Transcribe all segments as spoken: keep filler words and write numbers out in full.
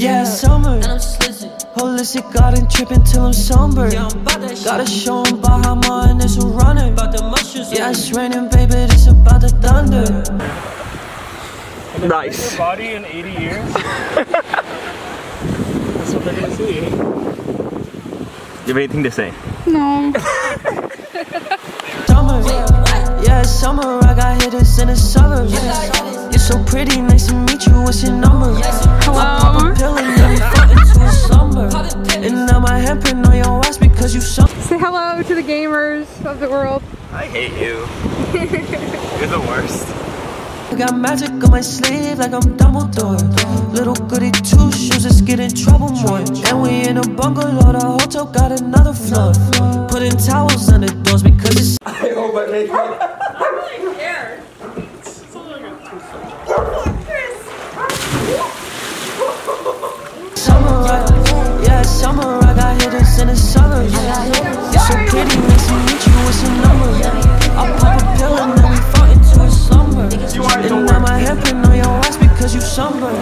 Yeah, summer. Holistic garden tripping till I'm somber. Gotta show 'em about how my initial running. Yeah, it's raining, baby, it's about to thunder. Nice. Your body in eighty years? That's what they're gonna see. Do you have anything to say? No. Summer, yeah, it's summer. I got hitters in the suburbs. You're so pretty, nice to meet you. What's your number? Hello. I pop a pill and then we fall into a slumber. And now my handprint on your ass because you suck. Say hello to the gamers of the world. I hate you. You're the worst. I got magic on my sleeve like I'm Dumbledore. Little goody two shoes, let's get in trouble more. And we in a bungalow, the hotel got another floor. Putting towels on the doors because it's I hope I make it. I don't really care. summer, right? Yeah, it's summer, I got hitters in the suburbs. You're so pretty, nice to meet you, what's your number? I pop a pill and then we fall into a slumber. And now my handprint on your ass because you sunburned.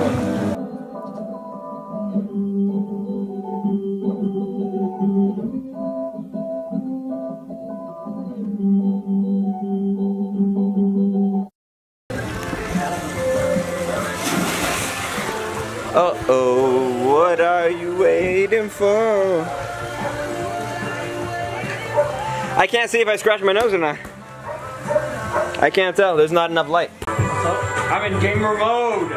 Uh-oh, what are you waiting for? I can't see if I scratch my nose or not. I can't tell, there's not enough light. I'm in gamer mode.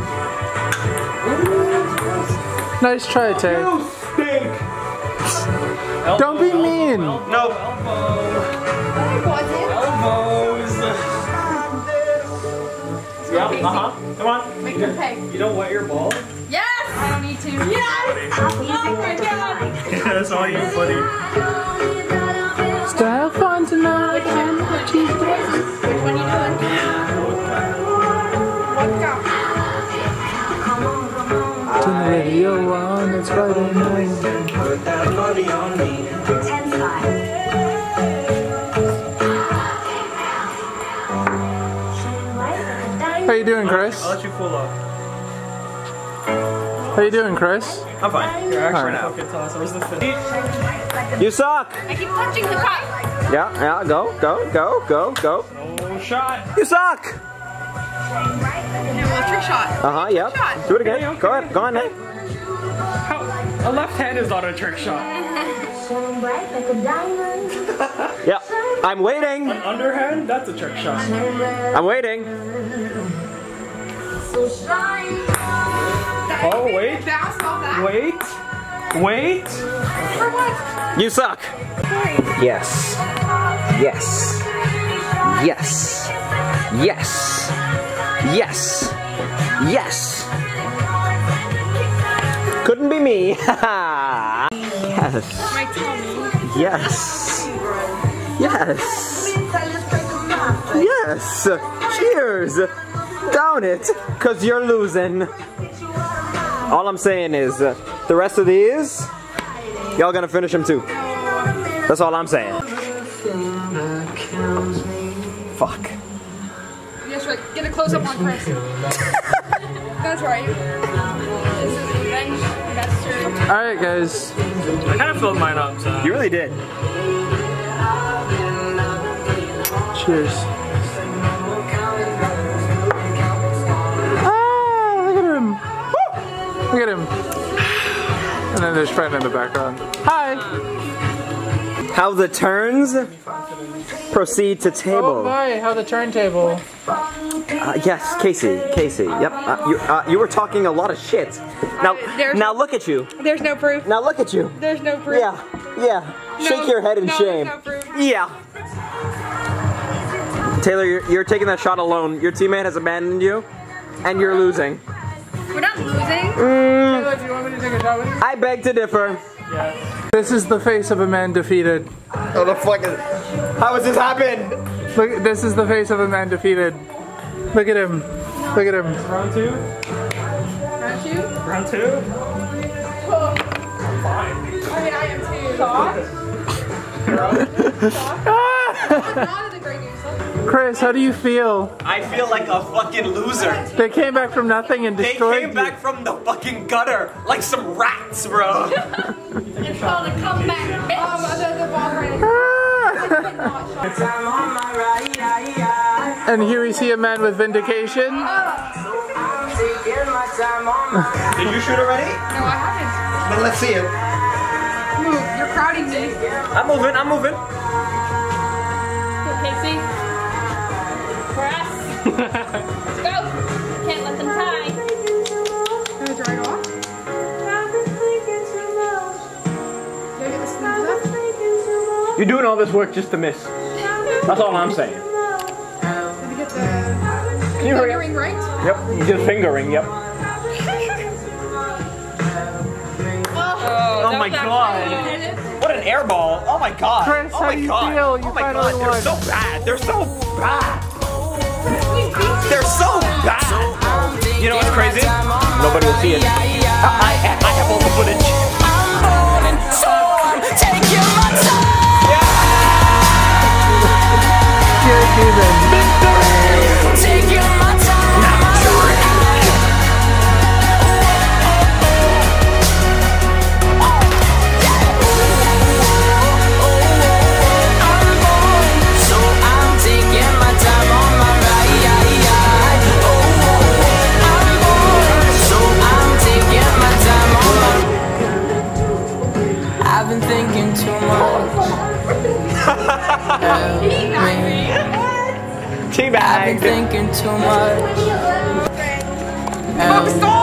Nice try, Tay. You stink. Don't be mean. No. Elbows. Yeah, uh-huh. Come on. Make your peg. You don't wet your balls? Yes! I don't need to. Yes! Oh my god! That's all you, buddy. Still have fun tonight. Which one? Which one you doing? Vodka. Turn the radio on, it's Friday night. Put that body on me. How you doing, Chris? I'll let you cool off. How you doing, Chris? I'm fine. You're actually now. Okay, toss. Where's the finish? You suck. I keep touching the pipe. Yeah, yeah, go, go, go, go, go. Oh, shot. You suck. No, well, trick shot. Uh-huh, yep. Shot. Do it again. Go ahead, go on, Nate. How? A left hand is not a trick shot. Yeah, I'm waiting. An underhand? That's a trick shot. I'm waiting. Oh, wait. Bounce off that. Wait. Wait. For what? You suck. Yes. Yes. Yes. Yes. Yes. Yes. Couldn't be me. Yes. My tummy. Yes. Yes. Yes. Cheers. Down it, cause you're losing. All I'm saying is, uh, the rest of these, y'all gonna finish them too. That's all I'm saying. Fuck. Yes, right. Get a close up on Chris. That's right. This is revenge. That's true. Alright, guys. I kind of filled mine up, so. You really did. Cheers. Ah, look at him. Woo! Look at him. And then there's Fred in the background. Hi. How the turns proceed to Oh table. boy, how the turntable. Uh, yes, Casey. Casey. Yep. Uh, you uh, you were talking a lot of shit. Now there's- now look at you. There's no proof. Now look at you. There's no proof. Yeah. Yeah. No, Shake your head in no, shame. there's no proof. Yeah. Taylor, you're, you're taking that shot alone. Your teammate has abandoned you, and you're losing. We're not losing. Taylor, do you want me to take a shot with you? I beg to differ. Yeah. This is the face of a man defeated. How the fuck is? How has this happened? Look, this is the face of a man defeated. Look at him. Look at him. Round two. Aren't you? Round two. I mean, I am too. Shocked? Shocked? Not in the great news. Chris, how do you feel? I feel like a fucking loser. They came back from nothing and They destroyed came you. back from the fucking gutter like some rats, bro. It's called a comeback, bitch. Um, the, the ball right. And here we see a man with vindication. Did you shoot already? No, I haven't. Then let's see it. Move, you're crowding me. I'm moving, I'm moving. Go, Casey. Press. Let's go. Can't let them tie. Gonna dry it off? Gotta get the sleeves up. You're doing all this work just to miss. That's all I'm saying. Did you get the Can you hurry up? fingering right? Yep, you just fingering, yep. Oh, Oh my god. What an airball. Oh my god. Chris, oh how my do you god. feel? You oh my finally god, they're won. so bad. They're so bad. They're so bad. You know what's crazy? Nobody will see it. I, I, I have all the footage. Good even. I've been thinking too much. Help me. I've been Teabag. thinking too much. Stop!